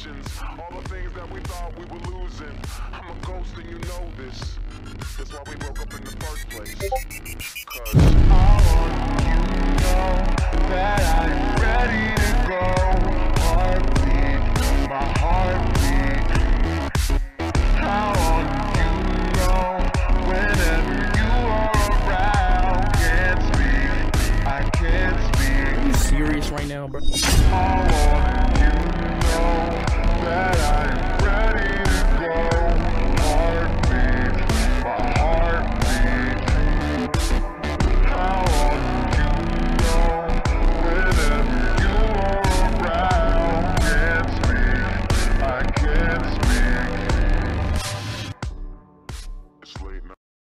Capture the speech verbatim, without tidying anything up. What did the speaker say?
illusions, all the things that we thought we were losing. I'm a ghost and you know this. That's why we broke up in the first place. Cause I want you to know that I'm ready to go. Heartbeat, my heartbeat. I want you to know whenever you are around. Can't speak, I can't speak. Are you serious right now, bro? I want you to know that I